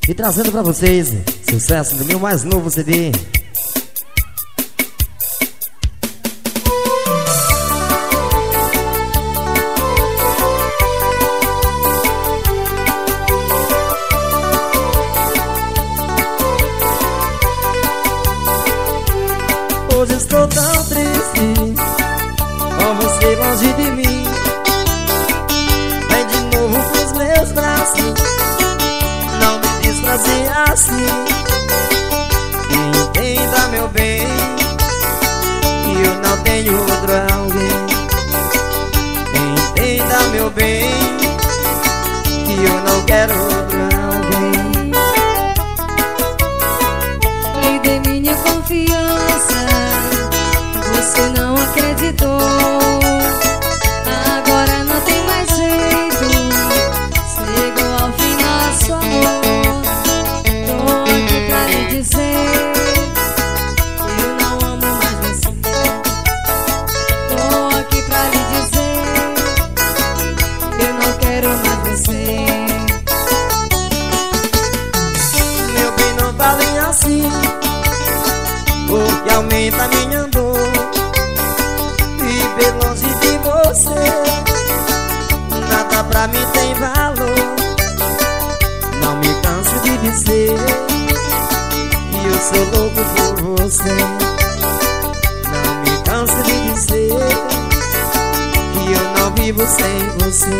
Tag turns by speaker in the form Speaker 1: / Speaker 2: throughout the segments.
Speaker 1: e trazendo pra vocês sucesso do meu mais novo CD.
Speaker 2: Hoje estou tão triste, com você longe de mim. Vem de novo pros meus braços, não me desprazer assim. Entenda, meu bem, que eu não tenho outro alguém. Entenda, meu bem, que eu não quero outro alguém.
Speaker 3: Me dê minha confiança, você não acreditou. Agora não tem mais jeito, chegou ao fim nosso amor. Tô aqui pra lhe dizer que eu não amo mais você. Tô aqui pra lhe dizer que eu não quero mais você.
Speaker 2: Meu bem, não falem assim, porque aumenta minha dor. Viver longe de você, nada pra mim tem valor. Não me canso de dizer que eu sou louco por você. Não me canso de dizer que eu não vivo sem você.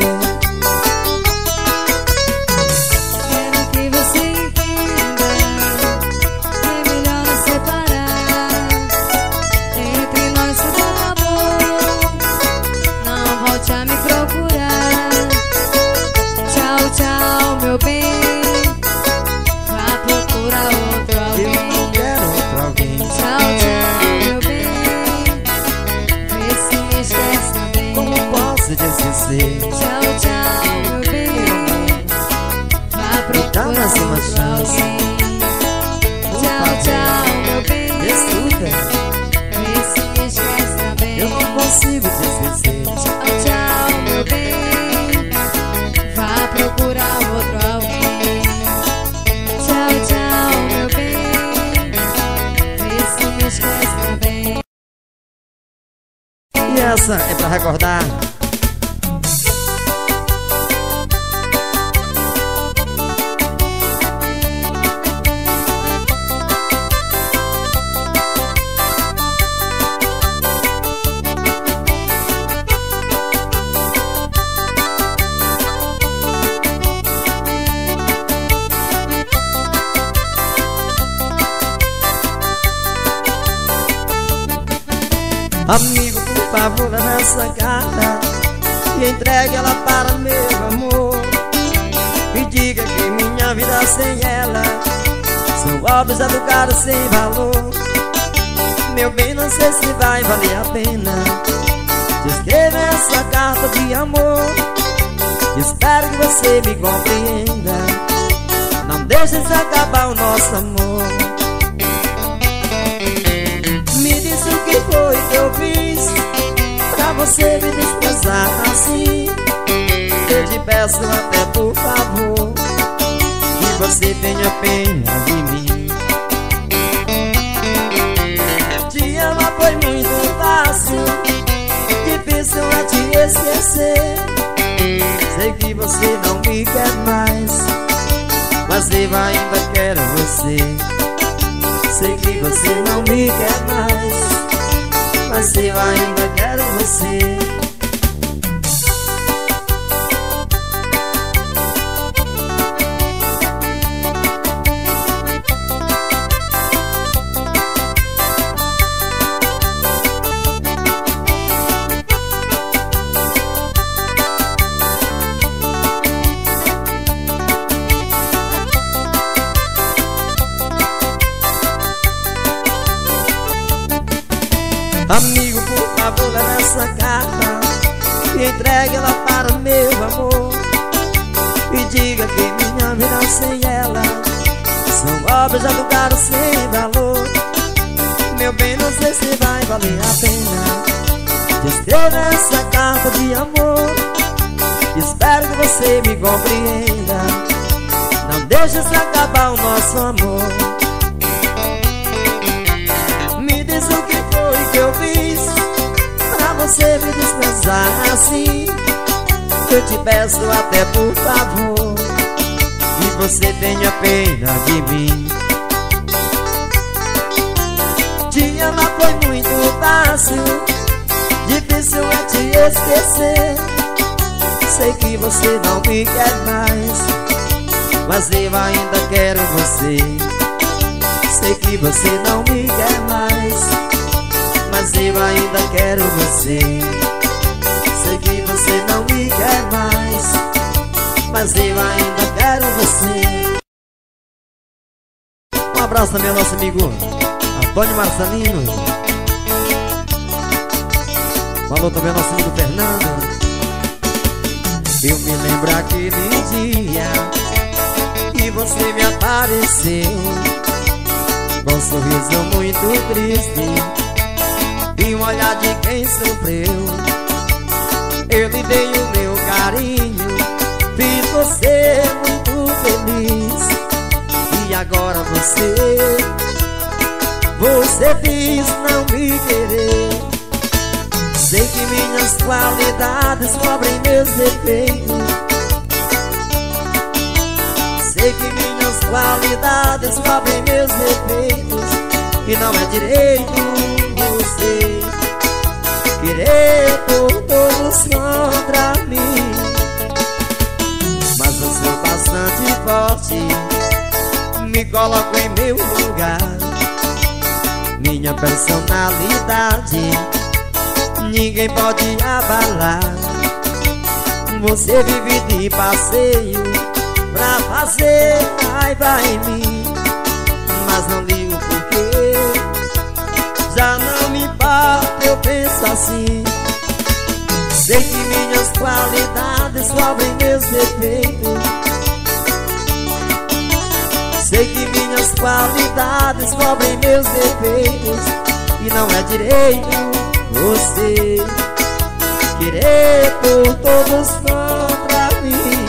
Speaker 3: Quero que você entenda que é melhor nos separar. Entre nós tudo acabou, não volte a me procurar. Tchau, tchau, meu bem, vá procurar outro
Speaker 2: Eu
Speaker 3: alguém.
Speaker 2: não quero outro alguém.
Speaker 3: Tchau, tchau, meu bem, vê se me esquece também.
Speaker 2: Como posso te esquecer?
Speaker 3: Tchau, tchau, meu bem, vá procurar
Speaker 2: mais uma
Speaker 3: outro
Speaker 2: chance.
Speaker 3: alguém. Tchau, tchau, meu bem,
Speaker 2: Escuta,
Speaker 3: vê se me esquece também.
Speaker 2: eu não consigo te esquecer.
Speaker 3: Tchau, tchau, meu bem, vá procurar outro alguém. Tchau, tchau, meu bem, vê se me esquece também.
Speaker 1: E essa é pra recordar.
Speaker 2: Amigo, por favor, leve essa carta e entregue ela para meu amor. E diga que minha vida sem ela são objeto caro sem valor. Meu bem, não sei se vai valer a pena te escrever essa carta de amor. Espero que você me compreenda, não deixe se acabar o nosso amor. Me diz o que foi que eu fiz pra você me desprezar assim. Eu te peço até por favor que você tenha pena de mim. Te amar foi muito fácil, difícil é te esquecer. Sei que você não me quer mais, mas eu ainda quero você. Sei que você não me quer mais, mas eu ainda quero você. Amigo, por favor, leve essa carta e entregue ela para o meu amor. E diga que minha vida sem ela são obras de caro sem valor. Meu bem, não sei se vai valer a pena te escrever essa carta de amor. Espero que você me compreenda, não deixe se acabar o nosso amor. Me diz o que foi que eu fiz pra você me desprezar assim. Eu te peço até por favor que você tenha pena de mim. Te amar foi muito fácil, difícil é te esquecer. Sei que você não me quer mais, mas eu ainda quero você. Sei que você não me quer mais, mas eu ainda quero você. Sei que você não me quer mais, mas eu ainda quero você. Um abraço também ao nosso amigo Antônio Marcelino. Falou também ao nosso amigo Fernando. Eu me lembro aquele dia que você me apareceu com um sorriso muito triste e um olhar de quem sofreu. Eu lhe dei o meu carinho, fiz você muito feliz. E agora você diz não me querer. Sei que minhas qualidades cobrem meus defeitos. Sei que minhas qualidades cobrem meus defeitos. E não é direito você querer por todos contra mim. Mas eu sou bastante forte, me coloco em meu lugar. Minha personalidade ninguém pode abalar. Você vive de passeio pra fazer raiva em mim, mas não ligo porque já não me importa, eu penso assim. Sei que minhas qualidades cobrem meus defeitos. Sei que minhas qualidades cobrem meus defeitos. E não é direito você querer por todos contra mim.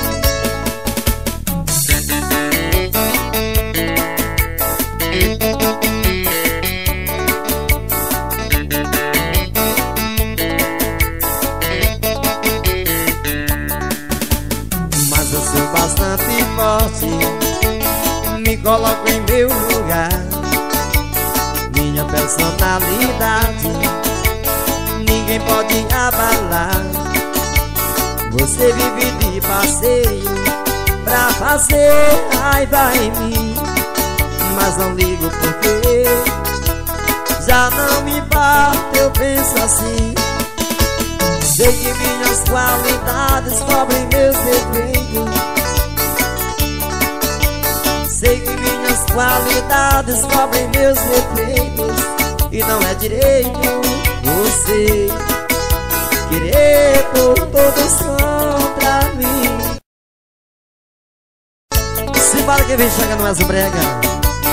Speaker 2: Mas eu sou bastante forte, me coloco em meu lugar. Minha personalidade ninguém pode abalar. Você vive de passeio pra fazer raiva em mim, mas não ligo porque já não me bate, eu penso assim. Sei que minhas qualidades cobrem meus defeitos. Sei que minhas qualidades cobrem meus defeitos. E não é direito você querer por todos contra mim. Simbora que vem chega no Exo Brega.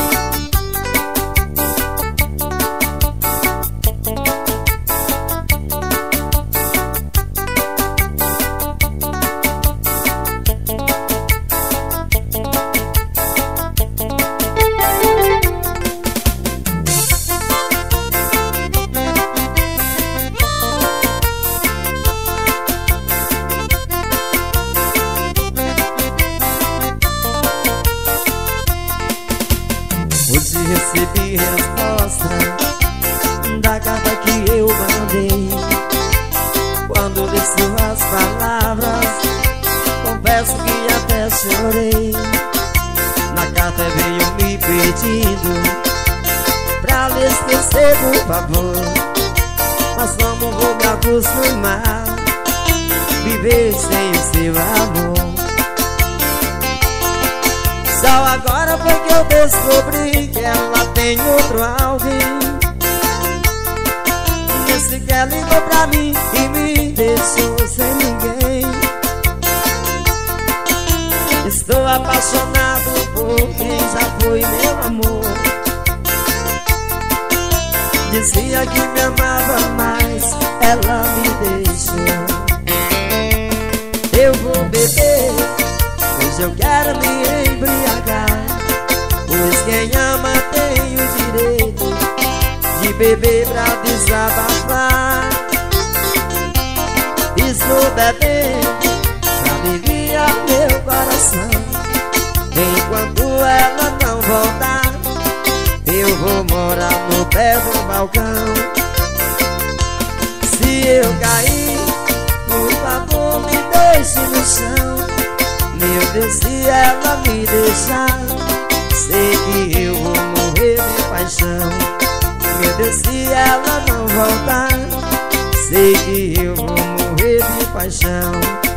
Speaker 2: Hoje recebi resposta da carta que eu mandei. Quando li suas palavras, confesso que até chorei. Na carta veio me pedindo pra lhe esquecer, por favor. Mas como vou me acostumar viver sem o seu amor? Só agora foi que eu descobri que ela tem outro alguém. Nem sequer ligou pra mim e me deixou sem ninguém. Estou apaixonado por quem já foi meu amor. Dizia que me amava, mas ela me deixou. Eu vou beber, hoje eu quero me envolver. embriagar, pois quem ama tem o direito de beber pra desabafar. Estou bebendo pra aliviar meu coração. Enquanto ela não voltar, eu vou morar no pé do balcão. Se eu cair, por favor me deixe no chão. Meu Deus, se ela me deixar, sei que eu vou morrer de paixão. Meu Deus, se ela não voltar, sei que eu vou morrer de paixão.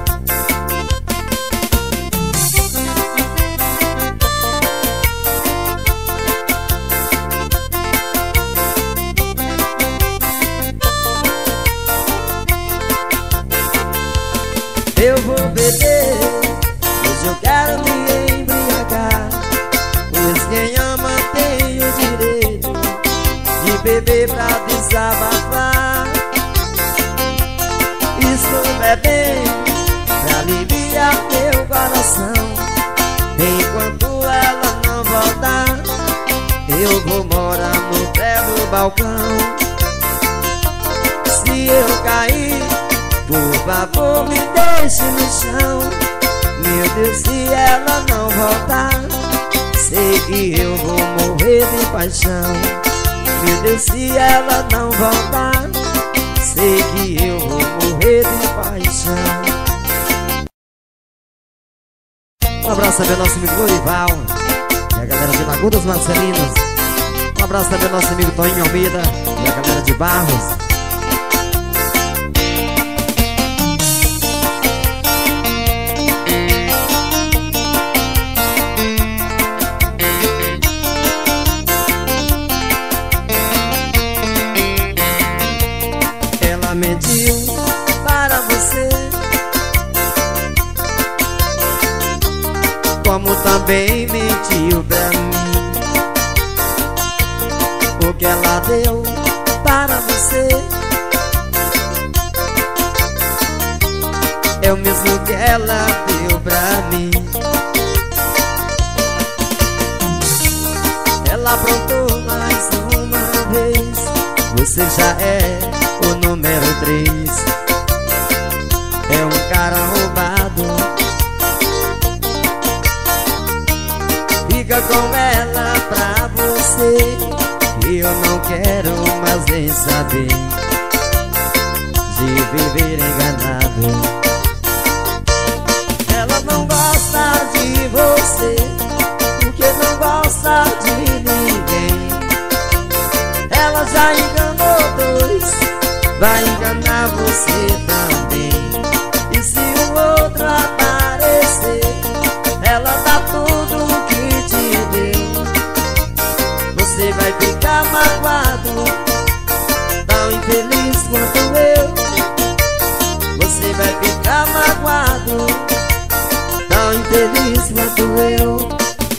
Speaker 2: Eu vou beber, hoje eu quero me embriagar, pois quem ama tem o direito de beber pra desabafar. Estou bebendo pra aliviar meu coração. Enquanto ela não voltar, eu vou morar no pé do balcão. Se eu cair, por favor me deixe no chão. Meu Deus, se ela não voltar, sei que eu vou morrer de paixão. Meu Deus, se ela não voltar, sei que eu vou morrer de paixão.
Speaker 1: Um abraço também ao nosso amigo Lorival e a galera de Lagoa dos Marcelinos. Um abraço também ao nosso amigo Toninho Almeida e a galera de Barros.
Speaker 2: Ela mentiu para você, como também mentiu pra mim. O que ela deu para você é o mesmo que ela deu pra mim. Ela aprontou mais uma vez, você já é o número 3. É um cara roubado, fica com ela pra você, e eu não quero mais nem saber de viver enganado. Ela não gosta de você, porque não gosta de ninguém. Ela já enganou 2, vai enganar você também. E se o outro aparecer, ela dá tudo que te deu. Você vai ficar magoado, tão infeliz quanto eu. Você vai ficar magoado, tão infeliz quanto eu.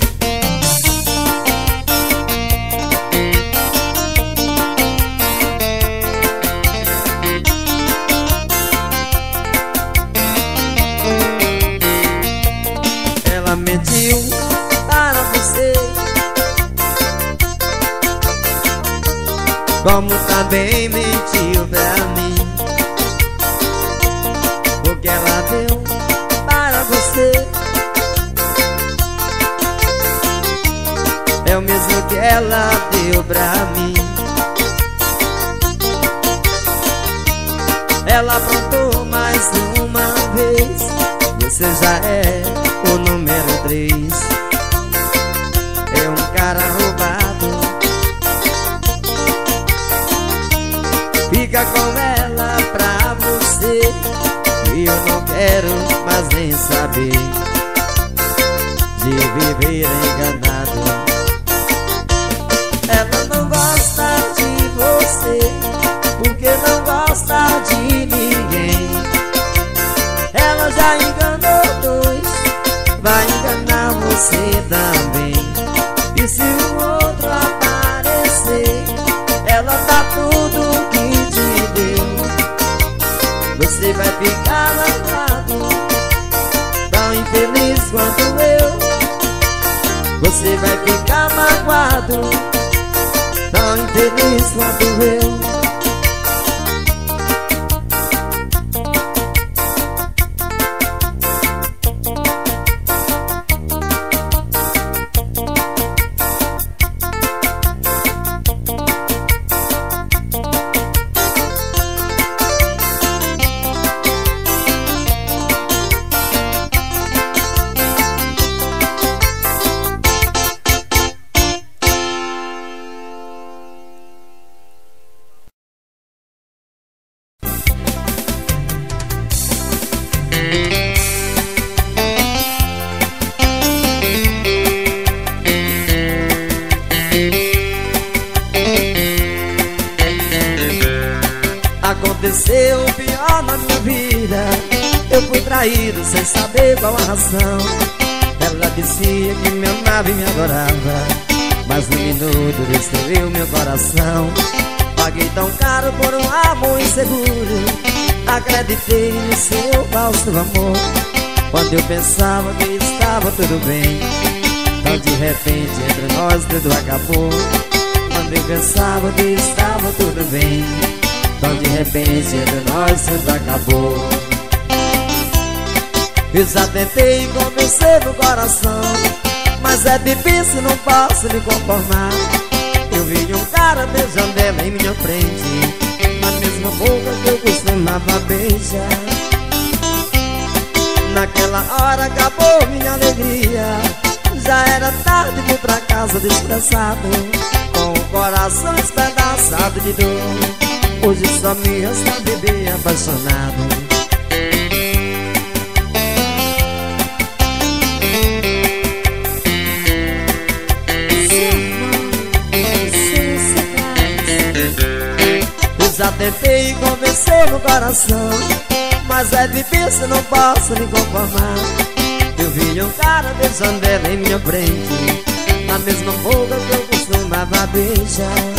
Speaker 2: Ela mentiu para você, como também mentiu pra mim. O que ela deu para você é o mesmo que ela deu pra mim. Ela aprontou mais uma vez, você já é o número 3. É um cara roubado, fica com ela pra você, e eu não quero mais nem saber de viver enganado. Ela não gosta de você, porque não gosta de ninguém. Ela já enganou 2, vai enganar você também. E se o outro aparecer, ela dá tudo que te deu. Você vai ficar magoado, tão infeliz quanto eu. você vai ficar magoado, tão infeliz quanto eu. Aconteceu o pior na minha vida, eu fui traído sem saber qual a razão. Ela dizia que me amava e me adorava, mas no minuto destruiu meu coração. Paguei tão caro por um amor inseguro, acreditei no seu falso amor. Quando eu pensava que estava tudo bem, tão de repente entre nós tudo acabou. Quando eu pensava que estava tudo bem, tão de repente entre nós tudo acabou. Eu já tentei convencer no coração, mas é difícil, não posso me conformar. Eu vi um cara beijando ela em minha frente, na mesma boca que eu costumava beijar. Naquela hora acabou minha alegria, já era tarde, fui pra casa desgraçado, com o coração espedaçado de dor. Hoje só me resta bebê apaixonado. Eu já tentei convencer no coração, mas é difícil, não posso me conformar. Eu vi um cara beijando ela em minha frente, na mesma boca que eu costumava beijar.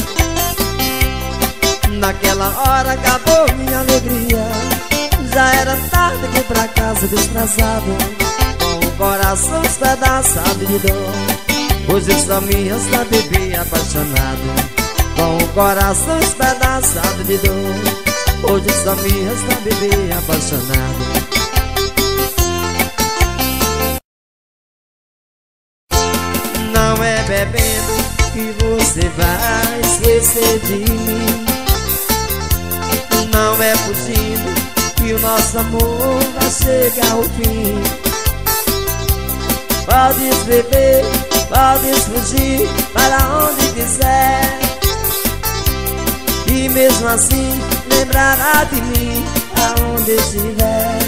Speaker 2: Naquela hora acabou minha alegria, já era tarde, fui pra casa desgraçado, com o coração espedaçado de dor. Hoje só me resta bebê apaixonado, com o coração espedaçado de dor. Hoje só me resta bebê apaixonado. Não é bebendo que você vai esquecer de mim, não é fugindo que o nosso amor vai chegar ao fim. Podes beber, podes fugir para onde quiser, e mesmo assim lembrará de mim aonde estiver.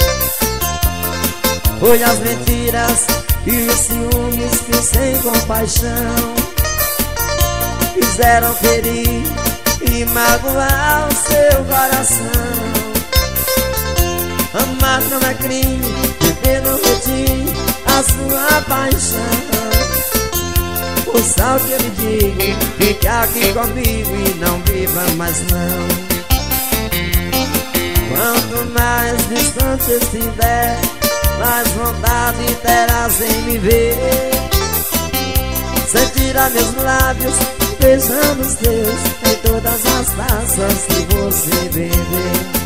Speaker 2: Foi as mentiras e os ciúmes que sem compaixão fizeram ferir e magoar o seu coração. Amar não é crime, viver no redime a sua paixão. O sal que eu lhe digo, fique aqui comigo e não viva mais não. Quanto mais distante estiver, mais vontade terás em me ver. Sentirá meus lábios beijando os teus em todas as taças que você bebeu.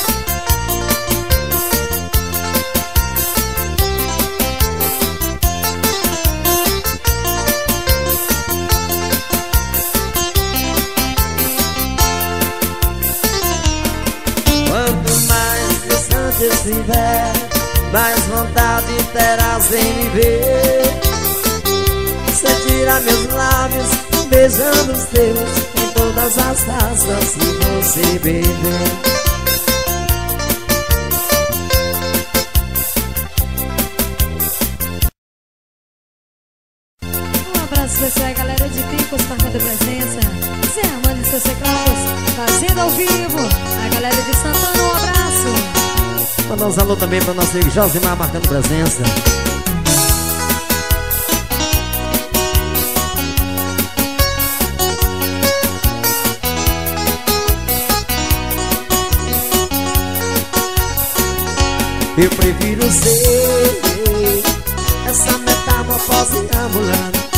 Speaker 2: Quanto mais distante estiver, mais vontade terás em me ver. Sentirá meus lábios beijando os teus em todas as taças que você bebeu.
Speaker 3: Um abraço especial, galera de Picos, marcando presença. Zé Armando e seus teclados, fazendo ao vivo. A galera de Santana, um abraço.
Speaker 1: Mandar um alô também para o nosso amigo Josimar, marcando presença.
Speaker 2: Eu prefiro ser essa metamorfose ambulante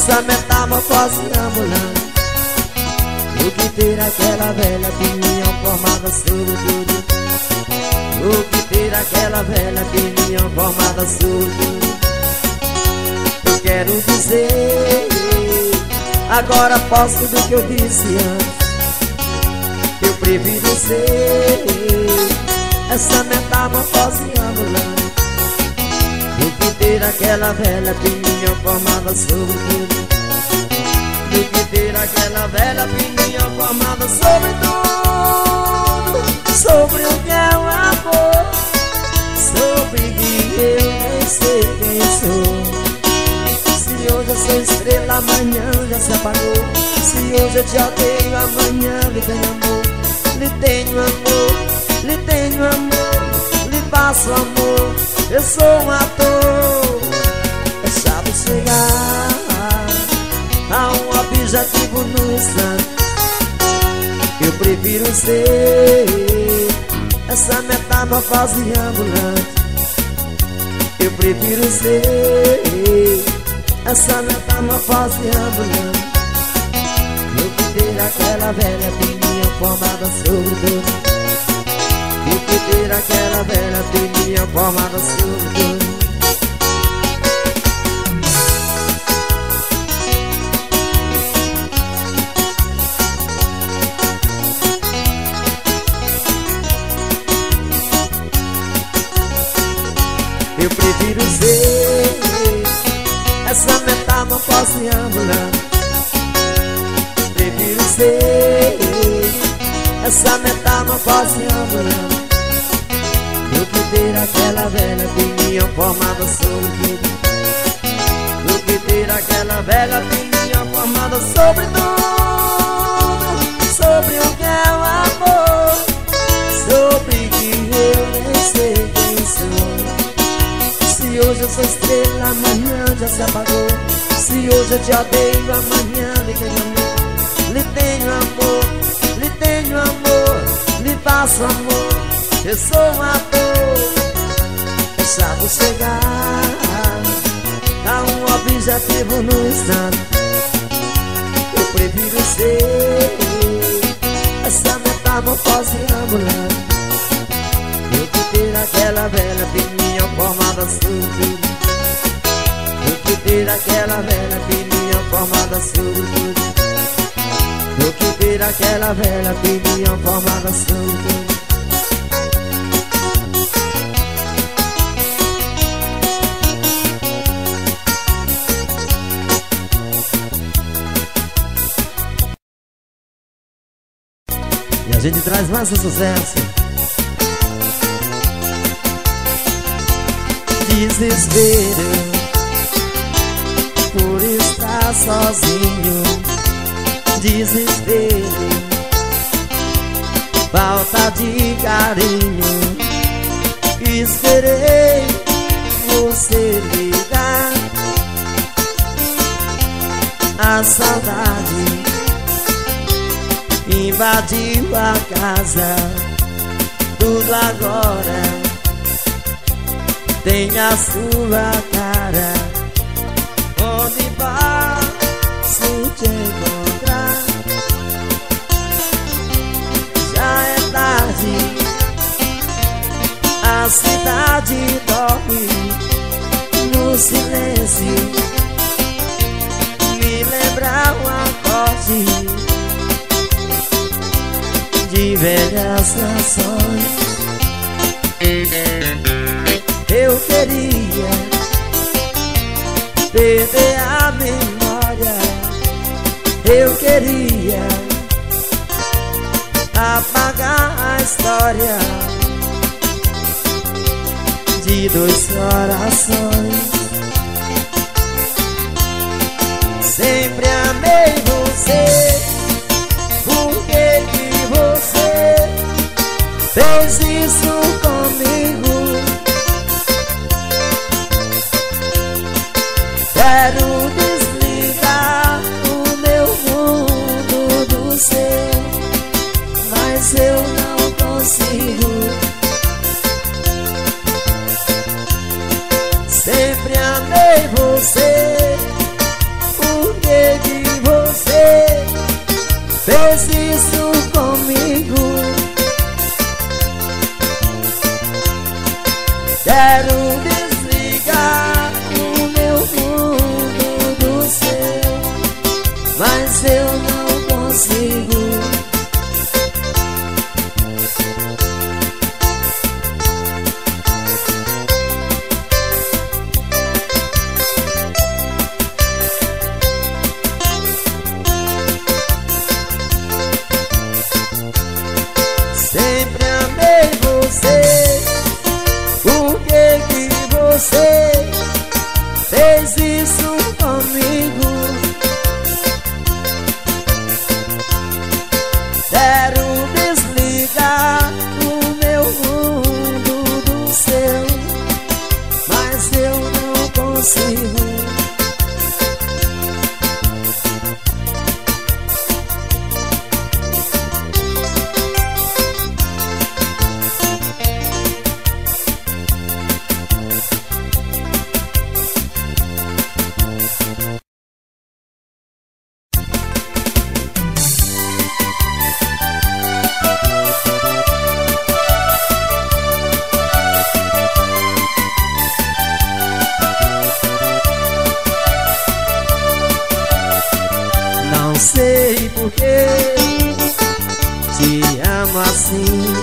Speaker 2: essa metamorfose ambulante. O que ter aquela velha opinião formada sobre tudo. O que ter aquela velha opinião formada sobre tudo. Eu quero dizer, agora posso do que eu disse antes. Eu prefiro ser essa metamorfose ambulante. Do que ter aquela velha opinião formada sobre tudo. Do que ter aquela velha opinião formada sobre tudo. Sobre o que é o amor. Sobre que eu nem sei quem sou. Se hoje eu sou estrela, amanhã já se apagou. Se hoje eu te odeio, amanhã lhe tenho amor. Lhe tenho amor, lhe tenho amor, lhe passo amor. Eu sou um ator. É chato chegar a um objetivo no instante. Eu prefiro ser essa metamorfose ambulante. Eu prefiro ser essa metamorfose ambulante. Do que ter aquela velha opinião formada sobre tudo. Do que ter aquela velha opinião formada sobre tudo. Eu prefiro ser essa metamorfose ambulante. Prefiro ser essa metamorfose ambulante. Do que ter aquela velha opinião formada sobre tudo. Do que ter aquela velha opinião formada sobre tudo. Sobre o que é o amor. Sobre que eu nem sei quem sou. Se hoje eu sou estrela, amanhã já se apagou. Se hoje eu te odeio, amanhã lhe tenho amor. Lhe tenho amor, lhe tenho amor, lhe passo amor. Eu sou um ator. É chato chegar a um objetivo no instante. Eu prefiro ser essa metamorfose ambulante. Do que ter aquela velha opinião formada sobre tudo. Do que ter aquela velha opinião formada sobre tudo. Do que ter aquela velha opinião formada sobre tudo.
Speaker 1: E a gente traz mais um sucesso.
Speaker 2: Desespero por estar sozinho. Desespero, falta de carinho. Esperei você ligar. A saudade invadiu a casa. Tudo agora tem a sua cara. Onde posso te encontrar? Já é tarde, a cidade dorme no silêncio. Me lembra um acorde de velhas canções. Eu queria perder a memória. Eu queria apagar a história de dois corações. Sempre amei você. Por que que você fez isso comigo? Quero desligar o meu mundo do seu, mas eu não consigo. Sempre amei você. Por fez isso comigo. Quero desligar o meu mundo do seu, mas eu não consigo. Sempre amei você. Por que você fez isso comigo? Quero desligar o meu mundo do seu, mas eu não consigo. Não sei por que te amo assim,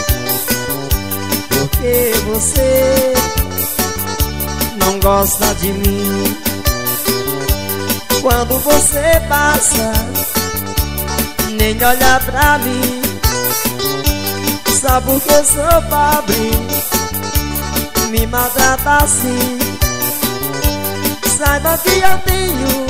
Speaker 2: porque você não gosta de mim. Quando você passa, nem olha pra mim, só porque sou pobre, me maltrata assim. Saiba que eu tenho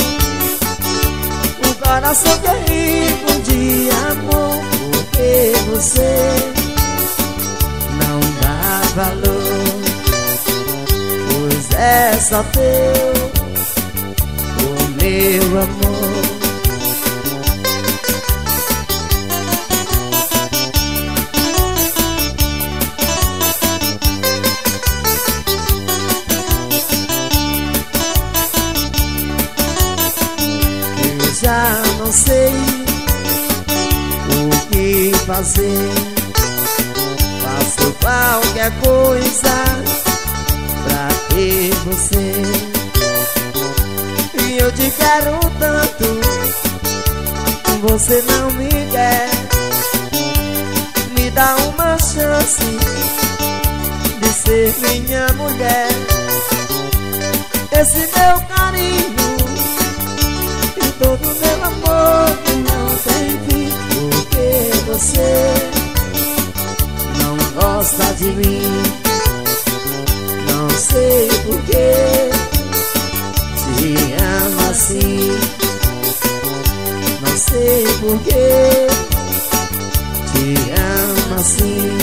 Speaker 2: coração que é rico de amor, porque você não dá valor, pois é só teu o meu amor. Já não sei o que fazer, faço qualquer coisa pra ter você. E eu te quero tanto, você não me quer. Me dá uma chance de ser minha mulher. Esse meu carinho, todo meu amor que não tem fim, porque você não gosta de mim. Não sei porquê te amo assim, não sei porquê te amo assim.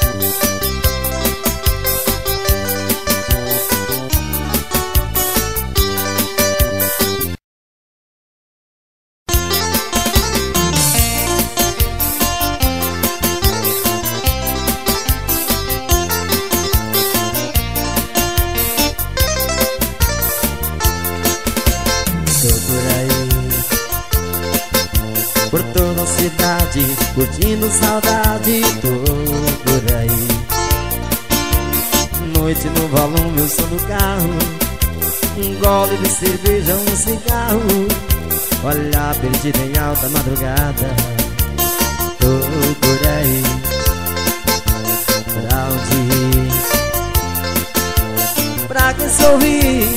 Speaker 2: Por toda a cidade, curtindo saudade, tô por aí. Noite no volume, eu sou no carro, um gole de cerveja, um cigarro, olhar perdido em alta madrugada. Tô por aí, pra onde ir? Pra que sorrir?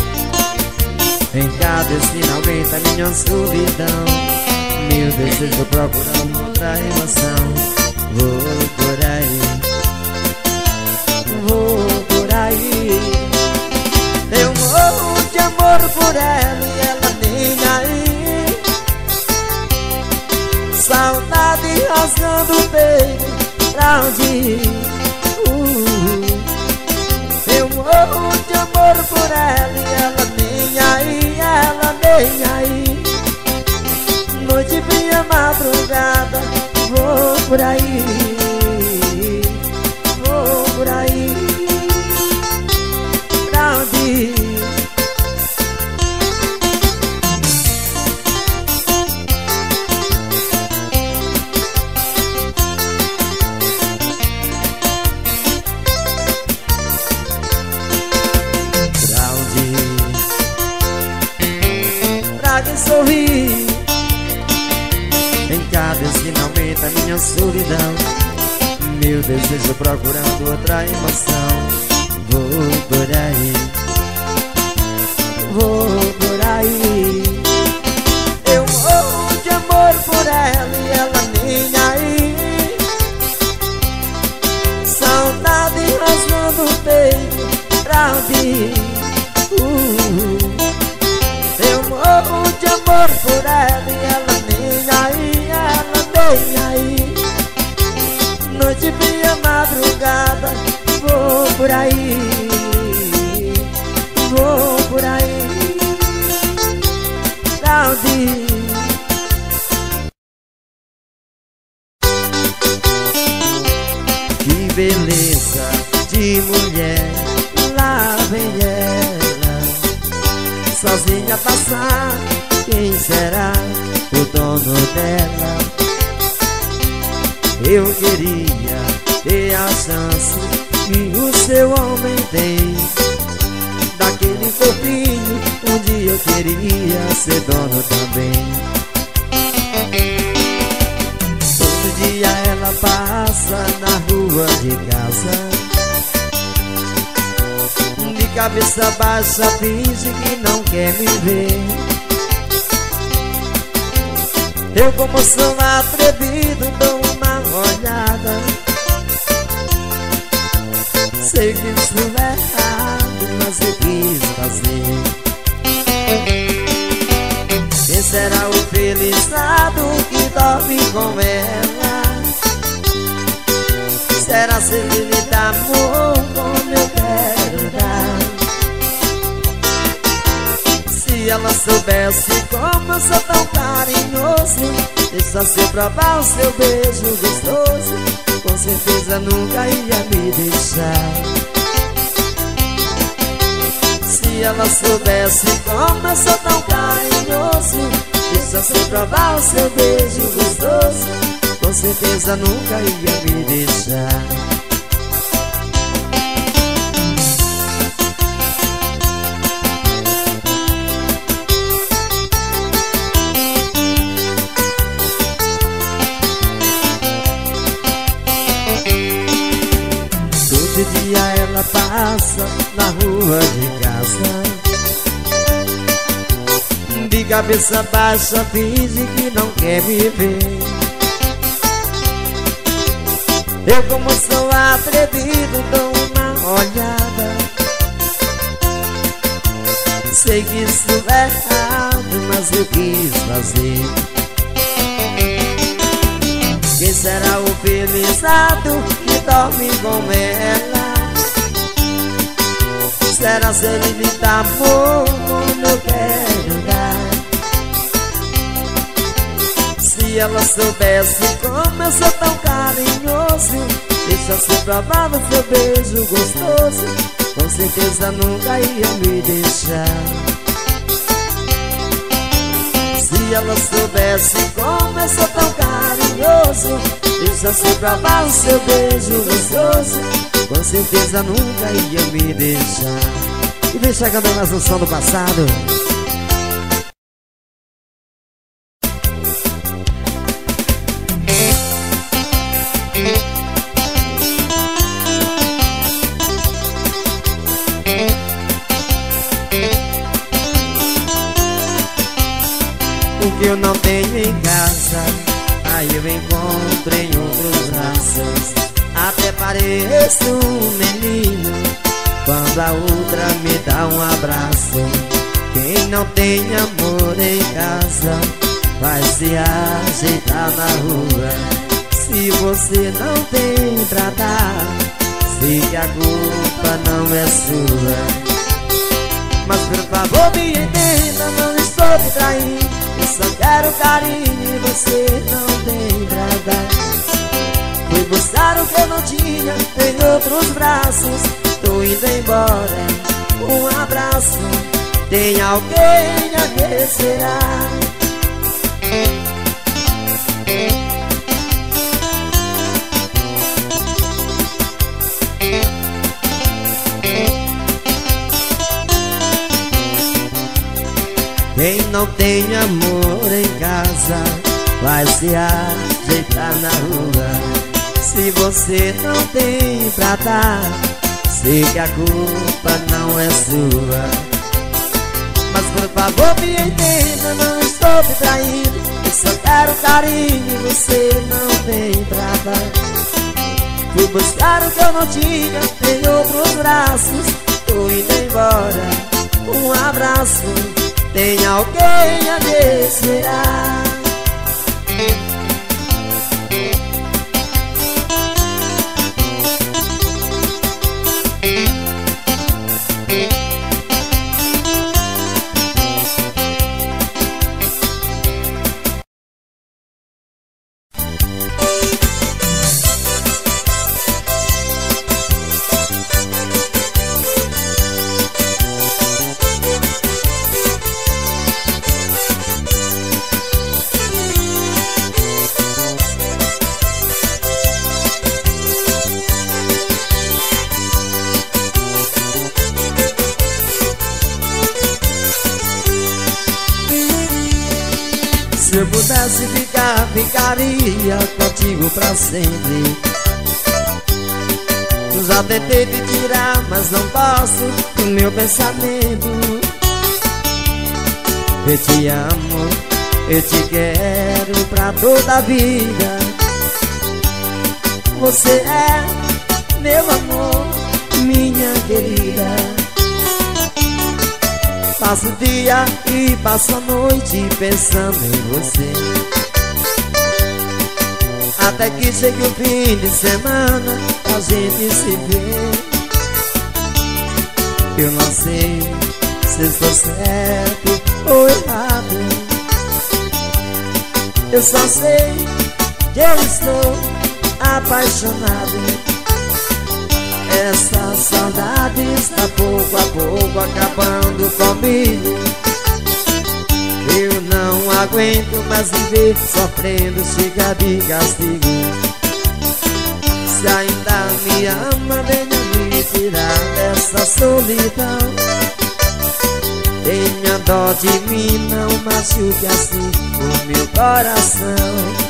Speaker 2: Em cada esquina aumenta a minha solidão. Meu desejo procurando outra emoção. Vou por aí, vou por aí. Eu morro de amor por ela e ela nem aí. Saudade rasgando o peito, pra onde ir? Eu morro de amor por ela e ela nem aí, ela nem aí. Noite fria, madrugada, vou por aí, vou por aí. Pra onde ir? sorrir. Em cada esquina aumenta minha solidão, meu desejo procurando outra emoção. Vou por aí, vou por aí. Eu morro de amor por ela e ela nem aí. Saudade rasgando o peito pra ouvir. Eu morro de amor por ela e ela nem aí, ela nem aí. Noite fria, madrugada, vou por aí, vou por aí. Saudade. Que beleza de mulher, lá vem ela, sozinha passar. Quem será o dono dela? Eu queria ter a chance que o seu homem tem, daquele corpinho. Um dia eu queria ser dono também. Todo dia ela passa na rua de casa, de cabeça baixa finge que não quer me ver. Eu, como sou atrevido, dou uma olhada. Sei que isso é errado, mas eu quis fazer. Quem será o felizado que dorme com ela? Será se ele lhe dá amor como eu quero dar? Se ela soubesse como eu sou tão carinhoso, deixasse eu provar o seu beijo gostoso, com certeza nunca ia me deixar. Se ela soubesse como eu sou tão carinhoso, deixasse eu provar o seu beijo gostoso, com certeza nunca ia me deixar. Todo dia ela passa na rua de casa, de cabeça baixa finge que não quer me ver. Eu, como sou atrevido, dou uma olhada. Sei que isso é errado, mas eu quis fazer. Quem será o felizado que dorme com ela? Será se ele lhe dá amor como eu quero dar? Se ela soubesse como eu sou tão carinhoso, deixasse eu provar o seu beijo gostoso, com certeza nunca ia me deixar. Se ela soubesse como eu sou tão carinhoso, deixasse eu provar o seu beijo gostoso, com certeza nunca ia me deixar.
Speaker 1: E vem chegando mais um som do passado.
Speaker 2: O que eu não tenho em casa, aí eu encontro em outros braços. Até pareço um menino quando a outra me dá um abraço. Quem não tem amor em casa vai se ajeitar na rua. Se você não tem pra dar, sei que a culpa não é sua. Mas por favor me entenda, não estou te traindo, eu só quero carinho e você não tem pra dar. Fui buscar o que eu não tinha em outros braços, tô indo embora, um abraço. Tem alguém a que será? Quem não tem amor em casa vai se ajeitar na rua. Se você não tem pra dar, sei que a culpa não é sua. Mas por favor me entenda, não estou te traindo. Eu só quero carinho e você não tem pra dar. Fui buscar o que eu não tinha em outros braços. Tô indo embora, um abraço, tem alguém a me esperar. Se eu pudesse ficar, ficaria contigo pra sempre. Já tentei te tirar, mas não posso do meu pensamento. Eu te amo, eu te quero pra toda a vida. Você é meu amor, minha querida. Passo o dia e passo a noite pensando em você. Até que chegue o fim de semana, a gente se vê. Eu não sei se estou certo ou errado. Eu só sei que eu estou apaixonado. Essa saudade está pouco a pouco acabando comigo. Eu não aguento mais viver sofrendo, chega de castigo. Se ainda me ama, venha me tirar dessa solidão. Tenha dó de mim, não machuque assim o meu coração.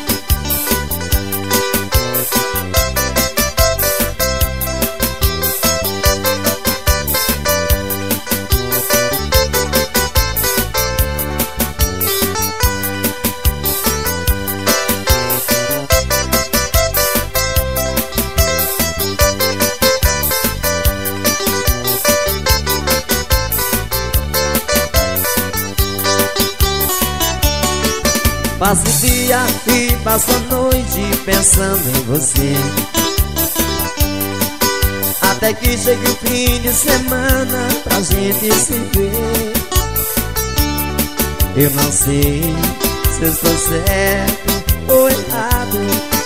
Speaker 2: Passo o dia e passo a noite pensando em você. Até que chegue o fim de semana pra gente se ver. Eu não sei se eu estou certo ou errado.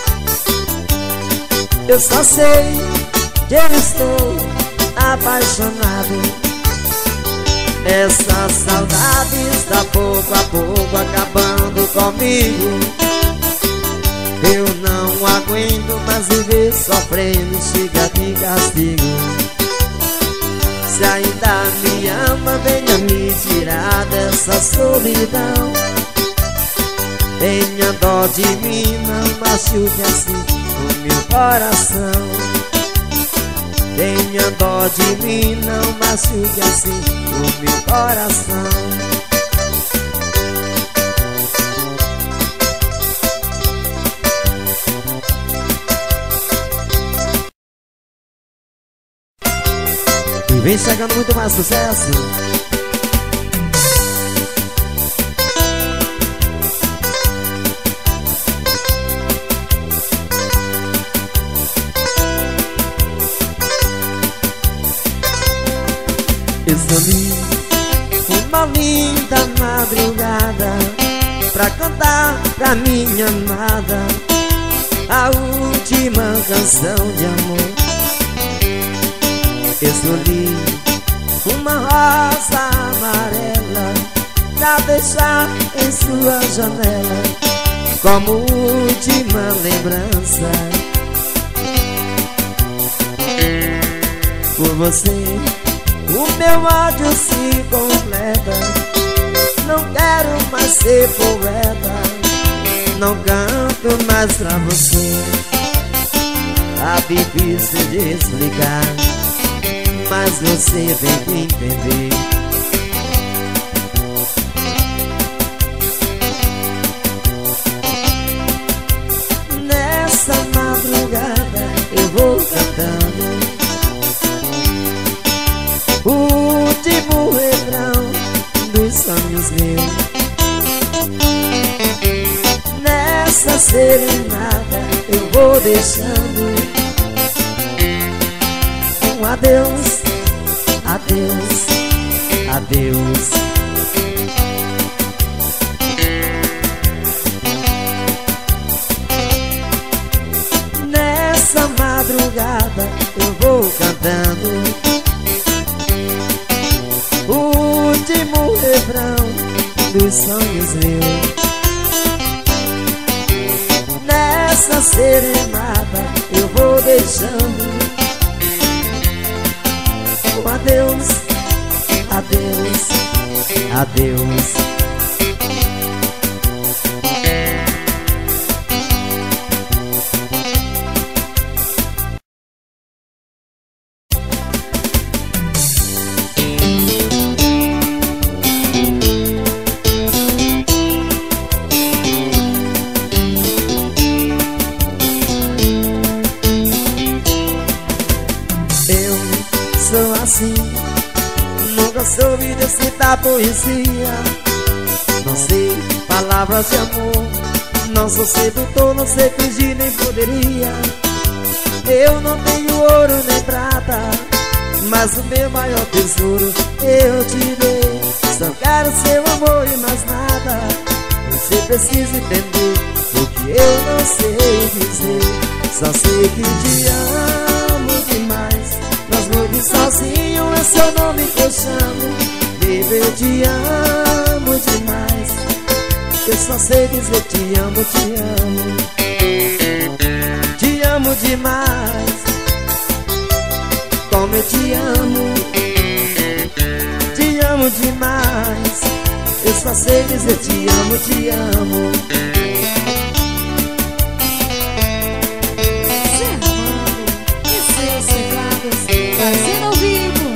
Speaker 2: Eu só sei que eu estou apaixonado. Essa saudade está pouco a pouco acabando comigo. Eu não aguento mais viver sofrendo, chega de castigo. Se ainda me ama, venha me tirar dessa solidão. Tenha dó de mim, não machuque assim o meu coração. Tenha dó de mim, não machuque assim o meu coração. E vem chegando muito mais sucesso. Escolhi uma linda madrugada pra cantar pra minha amada a última canção de amor. Escolhi uma rosa amarela pra deixar em sua janela como última lembrança. Por você o meu ódio se completa. não quero mais ser poeta, não canto mais pra você. Tá difícil de explicar, mas você tem que entender. Nessa madrugada eu vou cantando o último refrão dos sonhos meus. Nessa serenata eu vou deixando um adeus, adeus, adeus. Nessa madrugada eu vou cantando o último refrão dos sonhos meus. Nessa serenata eu vou deixando um adeus, adeus, adeus. Nunca soube recitar poesia, não sei palavras de amor, não sou sedutor, não sei fingir, nem poderia. Eu não tenho ouro nem prata, mas o meu maior tesouro eu te dei. Só quero seu amor e mais nada. Você precisa entender o que eu não sei dizer. Só sei que te amo demais. Nas noites sozinho é seu nome que eu chamo. Baby, eu te amo demais. Eu só sei dizer te amo, te amo. Te amo demais. Como eu te amo. Te amo demais. Eu só sei dizer te amo, te amo.
Speaker 3: Fazendo ao vivo.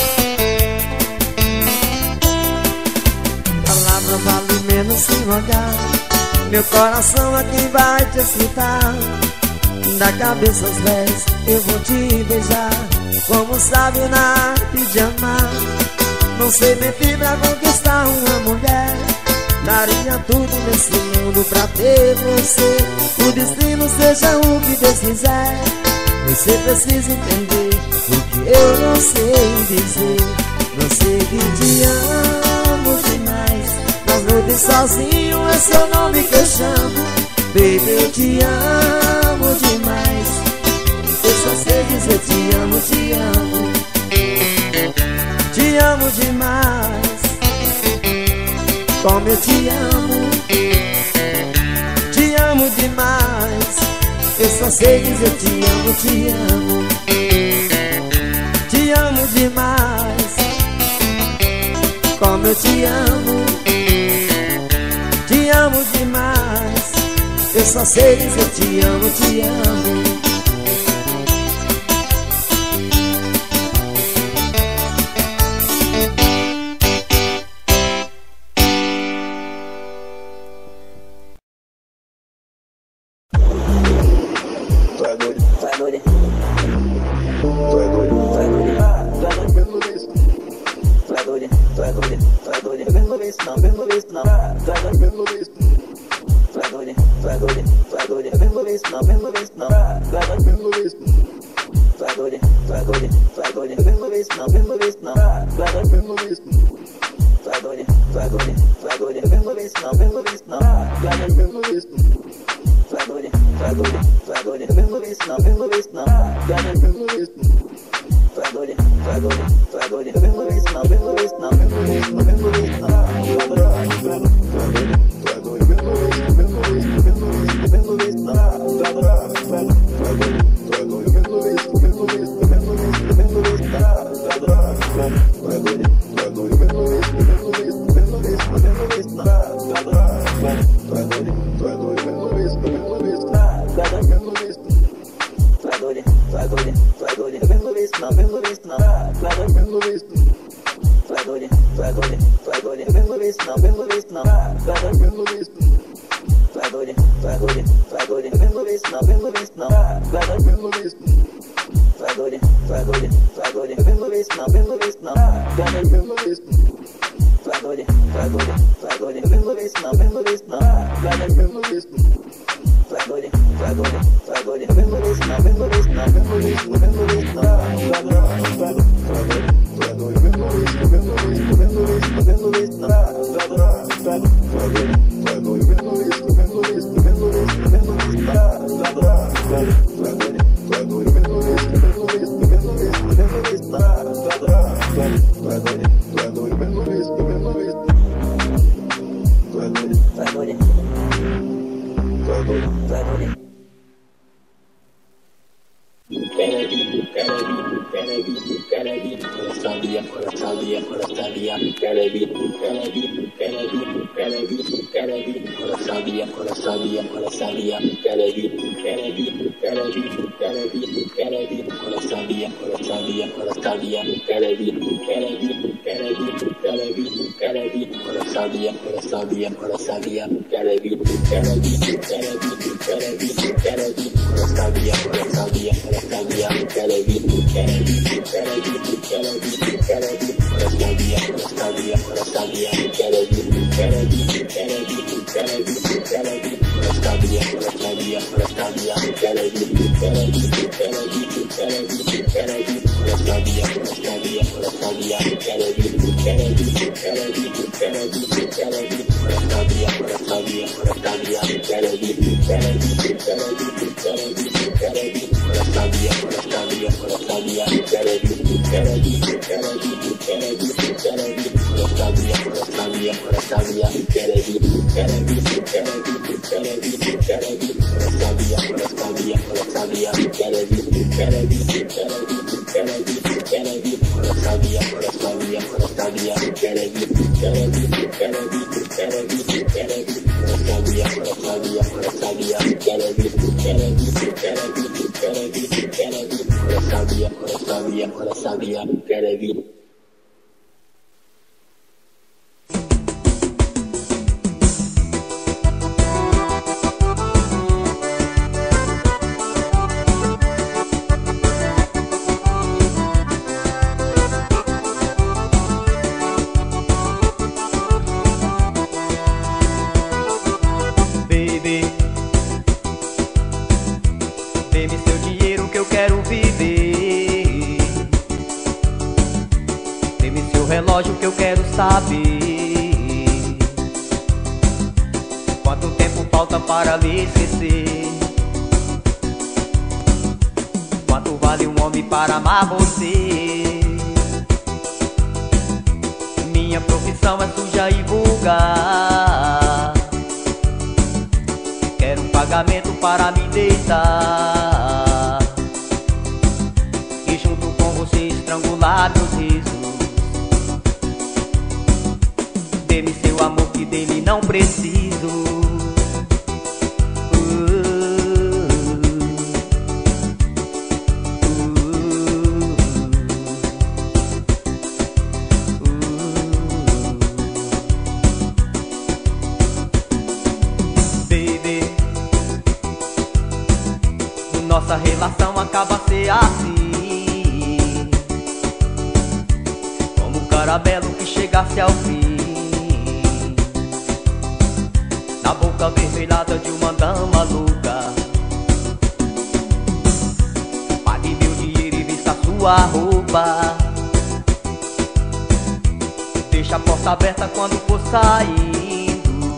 Speaker 2: Palavra vale menos sem rogar. Meu coração aqui vai te escutar. Da cabeça aos pés eu vou te beijar, como sábio na arte de amar. Não sei mentir pra conquistar uma mulher. Daria tudo nesse mundo pra ter você. O destino seja o que Deus quiser. Você precisa entender o que eu não sei dizer. Não sei que te amo demais. Nas noites sozinho é seu nome que eu chamo. Baby, eu te amo demais. Eu só sei dizer te amo, te amo. Te amo demais. Como eu te amo. Te amo demais. Eu só sei dizer te amo, te amo. Te amo demais. Como eu te amo. Te amo demais. Eu só sei dizer te amo, te amo. é doido, tu é doido, eu venho ver isso não, venho ver isso não, tu é doido, venho ver isso não. Tu é doido, tu é doido, tu é doido, eu venho ver isso não, venho ver isso não, tu é doido, venho ver isso não. Tu é doido, tu é doido, tu é doido, eu venho ver isso não, venho ver isso não, tu é doido, venho ver isso não. Tu é doido, tu é doido, tu é doido, eu venho ver isso não, venho ver isso não, tu é doido, venho ver isso não. Tu é doido, tu é doido, tu é doido, eu venho ver isso não, venho ver isso não, venho ver isso não, venho ver isso não. Tu é doido, tu é doido, tu é doido, venho ver isso não, venho ver isso não, venho ver isso não, venho ver isso não. Tu é doido, tu é doido, tu é doido, tu é doido, venho ver isso não, venho ver isso não, venho ver isso não, venho ver isso não. Tu é doido, tu é doido, tu é doido, tu é doido, venho ver isso não, venho ver isso não, venho ver isso não, venho ver isso não. Tu é doido, tu é doido, tu é doido, venho ver isso não, venho ver isso não. Tu é doido, tu é doido, tu é doido, tu é doido.
Speaker 4: Relógio que eu quero saber quanto tempo falta para lhe esquecer. Quanto vale um homem para amar você? Minha profissão é suja e vulgar. Quero um pagamento para me deitar e junto com você estrangular meus risos. Dê-me seu amor que dele não preciso. Baby, nossa relação acaba a ser assim, como um caramelo que chegasse ao fim. Na boca avermelhada de uma dama louca. Pague meu dinheiro e vista sua roupa. Deixa a porta aberta quando for saindo.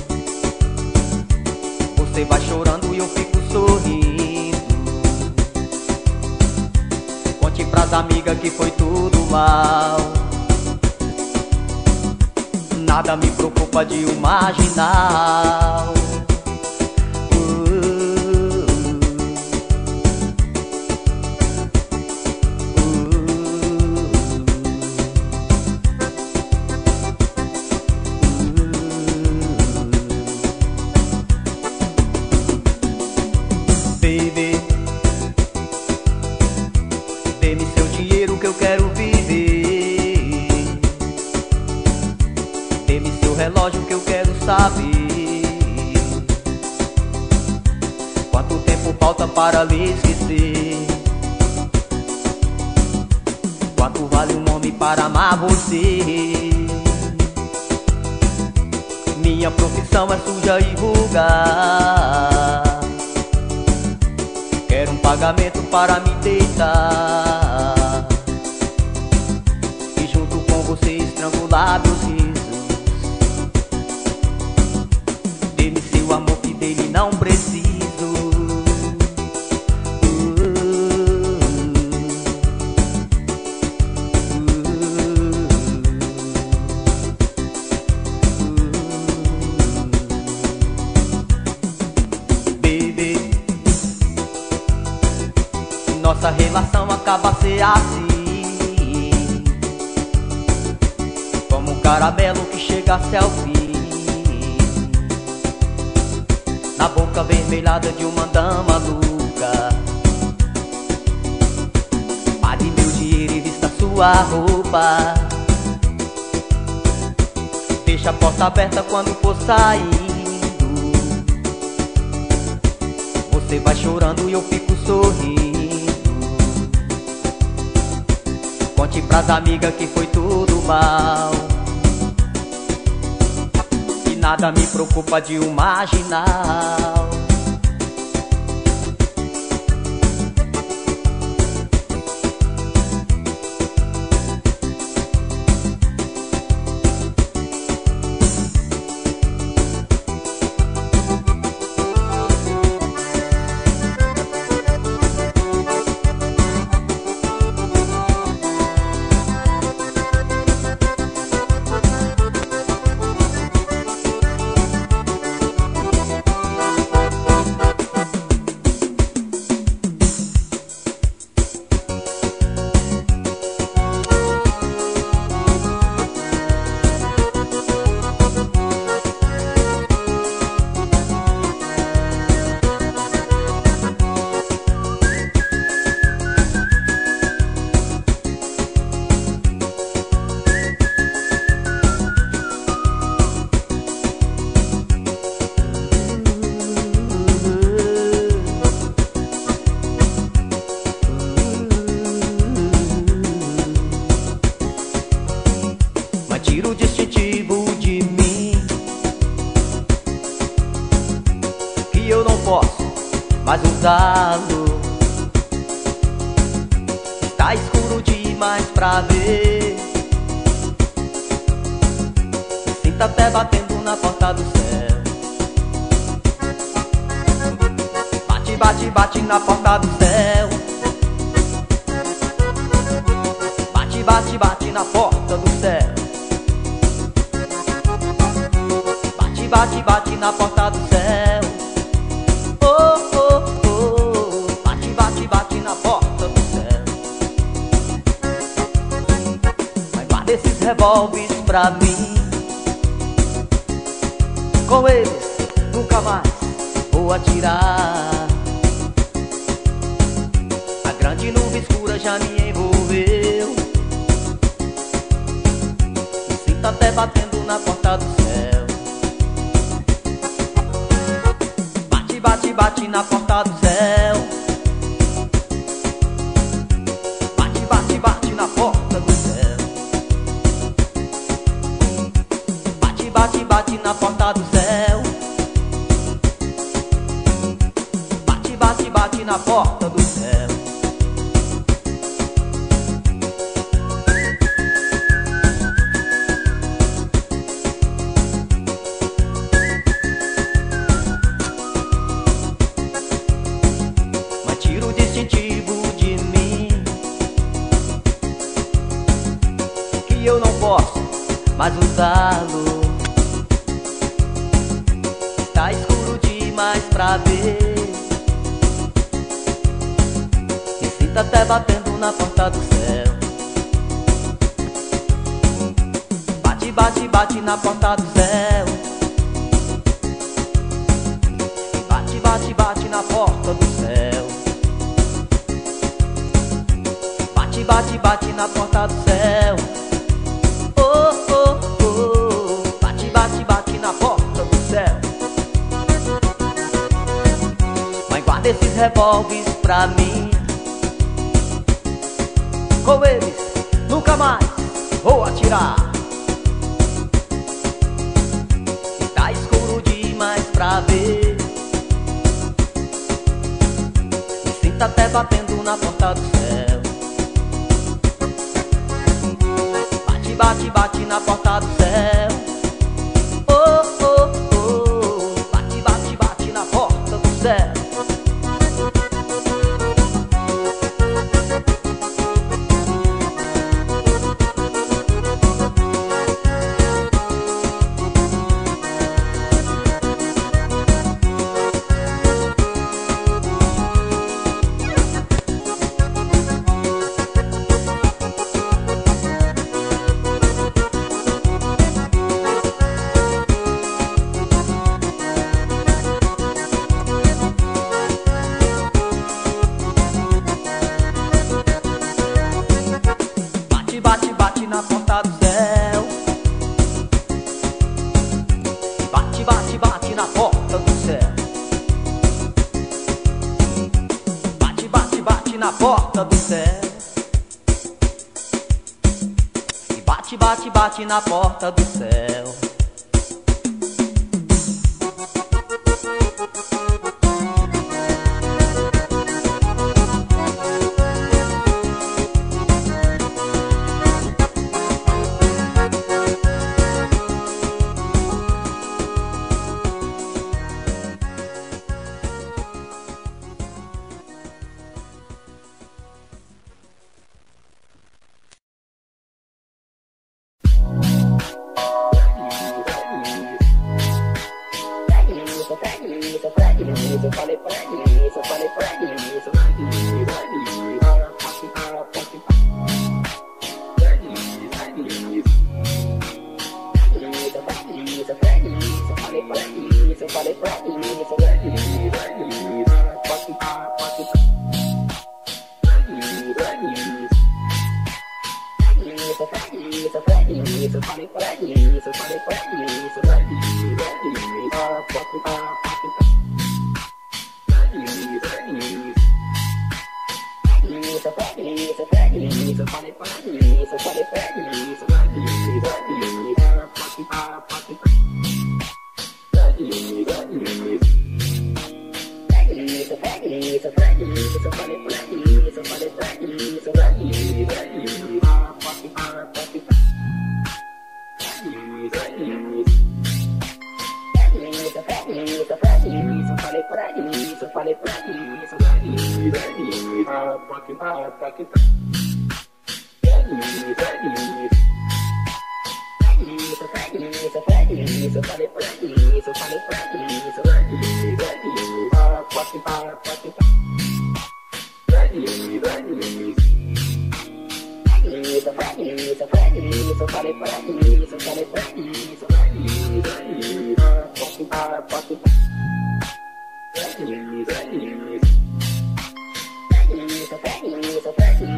Speaker 4: Você vai chorando e eu fico sorrindo. Conte pras amigas que foi tudo mal. Nada me preocupa de um marginal. Baby, dê-me seu dinheiro que eu quero viver. relógio que eu quero saber quanto tempo falta para lhe esquecer. Quanto vale um homem para amar você? Minha profissão é suja e vulgar. Quero um pagamento para me deitar e junto com você estrangular meus risos. Dê-me seu amor que dele não preciso. Nossa relação acaba a ser assim, como um caramelo que chega-se ao fim, na boca avermelhada de uma dama louca. Pague meu dinheiro e vista sua roupa. Deixa a porta aberta quando for saindo. Você vai chorando e eu fico sorrindo. Conte pras amigas que foi tudo mal, e nada me preocupa de um marginal. Tira o distintivo de mim, que eu não posso mais usá-lo. Está escuro demais pra ver. Sinta até batendo na porta do céu. Bate, bate, bate na porta do céu. Bate, bate, bate na porta do céu. Bate, bate na porta do céu. Oh, oh, oh. Bate, bate, bate na porta do céu. Mas guarda esses revólveres pra mim. Com eles nunca mais vou atirar. A grande nuvem escura já me envolveu. Me sinto até batendo na porta do céu. Bate, bate na porta do céu. Bate, bate, bate na porta do céu. Bate, bate, bate na porta do céu. Bate, bate, bate na porta do céu. Eu não posso mais usá-lo. Está escuro demais pra ver. Me sinto até batendo na porta do céu. Bate, bate, bate na porta do céu. Bate, bate, bate na porta do céu. Bate, bate, bate na porta do céu. Oh, oh, oh. Bate, bate, revólveres pra mim. Com eles nunca mais vou atirar. Está escuro demais pra ver. Me sinto até batendo na porta do céu. Bate, bate, bate na porta do céu. Oh, oh, oh. Bate, bate, bate na porta do céu. Bate, bate na porta do céu. Bate, bate, bate na porta do céu. Bate, bate, bate na porta do céu. E bate, bate, bate na porta do céu.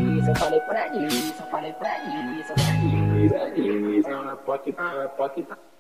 Speaker 5: Pocket.